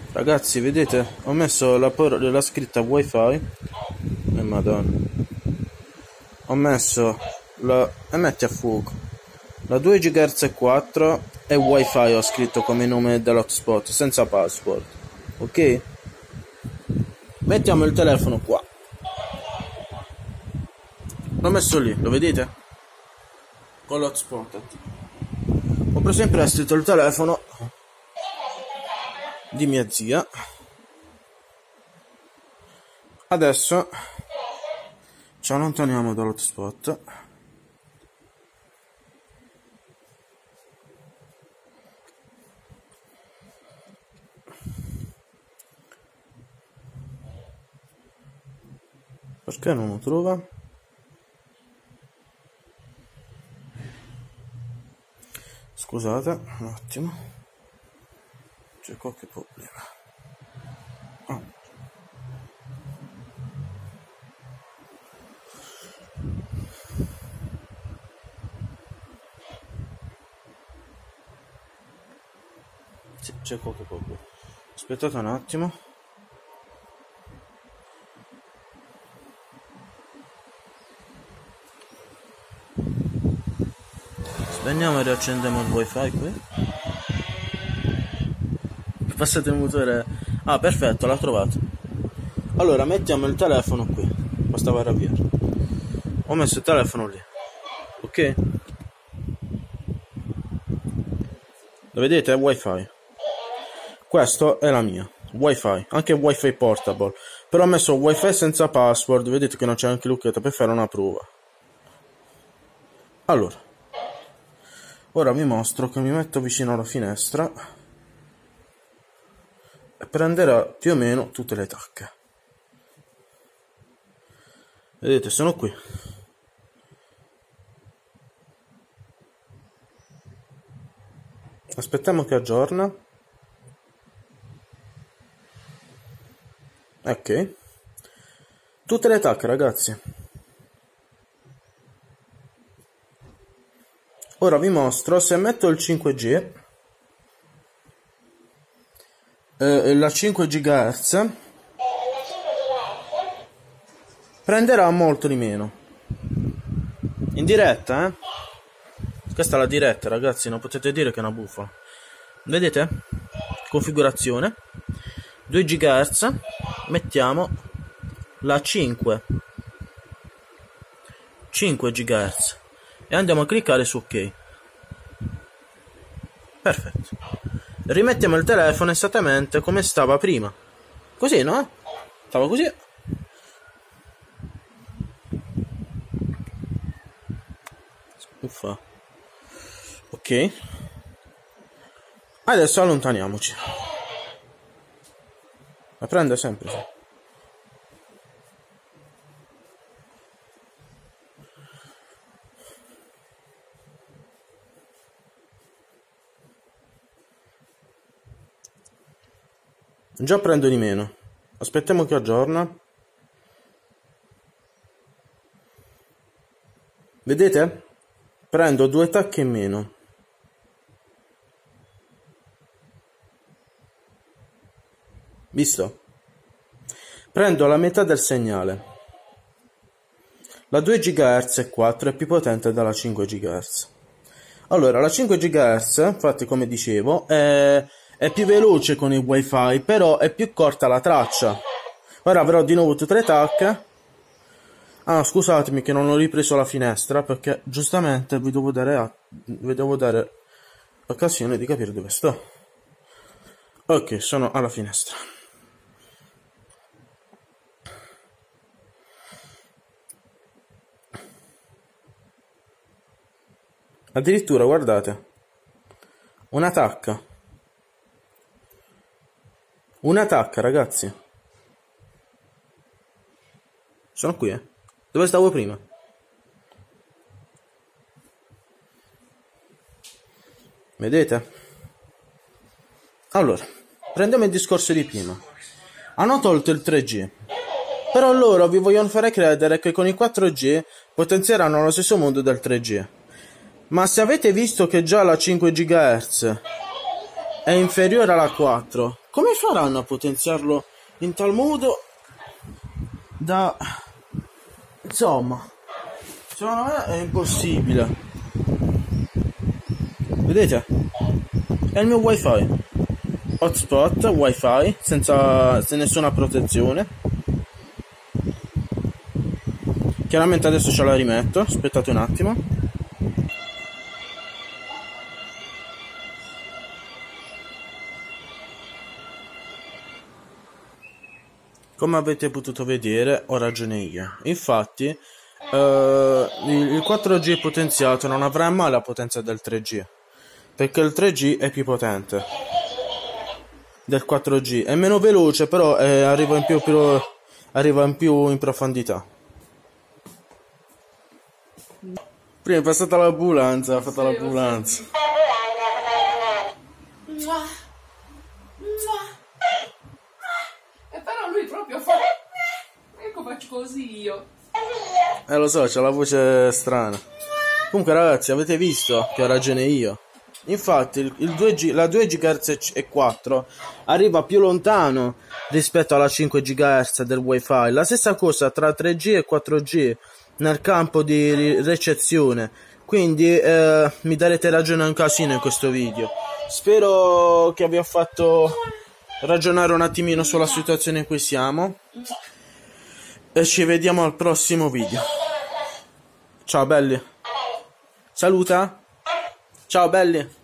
Ragazzi, vedete? Ho messo la scritta wifi. Madonna. Ho messo la... e metti a fuoco. La 2 GHz e 4 e wifi ho scritto come nome dell'hotspot, senza password. Ok? Mettiamo il telefono qua. L'ho messo lì, lo vedete? Con l'hotspot. Ho preso in prestito il telefono di mia zia. Adesso ci allontaniamo dall'hotspot. Perché non lo trova? Scusate un attimo, c'è qualche problema. Sì, c'è qualche problema. Aspettate un attimo. Spegniamo e riaccendiamo il wifi qui. Passate il motore. Ah, perfetto, l'ha trovato. Allora mettiamo il telefono qui. Bastava avviare. Ho messo il telefono lì. Ok? Lo vedete? È wifi. Questo è la mia wifi, anche wifi portable. Però ho messo wifi senza password. Vedete che non c'è anche lucchetta per fare una prova. Allora, ora vi mostro che mi metto vicino alla finestra e prenderà più o meno tutte le tacche. Vedete, sono qui. Aspettiamo che aggiorna. Ok. Tutte le tacche, ragazzi. Ora vi mostro, se metto il 5G, la 5 GHz prenderà molto di meno. In diretta, eh? Questa è la diretta, ragazzi, non potete dire che è una bufala. Vedete? Configurazione 2 GHz, mettiamo la 5 GHz e andiamo a cliccare su ok. Perfetto. Rimettiamo il telefono esattamente come stava prima. Così, no? Stava così. Uffa. Ok. Adesso allontaniamoci. La prende sempre, sì. Già prendo di meno. Aspettiamo che aggiorna. Vedete? Prendo 2 tacche in meno. Visto? Prendo la metà del segnale. La 2 GHz e 4 è più potente della 5 GHz. Allora, la 5 GHz, infatti, come dicevo, è più veloce con il wifi, però è più corta la traccia. Ora avrò di nuovo tutte le tacche. Ah, scusatemi che non ho ripreso la finestra, perché giustamente vi devo dare occasione di capire dove sto. Ok, sono alla finestra. Addirittura, guardate, una tacca, ragazzi. Sono qui, eh. Dove stavo prima? Vedete? Allora, prendiamo il discorso di prima. Hanno tolto il 3G, però loro vi vogliono fare credere che con il 4G potenzieranno lo stesso mondo del 3G. Ma se avete visto che già la 5 GHz è inferiore alla 4, come faranno a potenziarlo in tal modo da... insomma, secondo me è impossibile. Vedete? È il mio wifi, hotspot wifi senza nessuna protezione. Chiaramente adesso ce la rimetto, aspettate un attimo. Come avete potuto vedere, ho ragione io. Infatti, il 4G potenziato non avrà mai la potenza del 3G, perché il 3G è più potente del 4G. È meno veloce, però arriva in più in profondità. Prima è passata l'ambulanza, ha fatto l'ambulanza. E però lui proprio fa... Ecco, faccio così io. Lo so, c'ha la voce strana. Comunque ragazzi, avete visto che ho ragione io. Infatti il 2G, la 2 GHz e 4 arriva più lontano rispetto alla 5 GHz del wifi. La stessa cosa tra 3G e 4G nel campo di ricezione. Quindi mi darete ragione un casino in questo video. Spero che vi ho fatto ragionare un attimino sulla situazione in cui siamo. E ci vediamo al prossimo video. Ciao belli. Saluta. Ciao belli.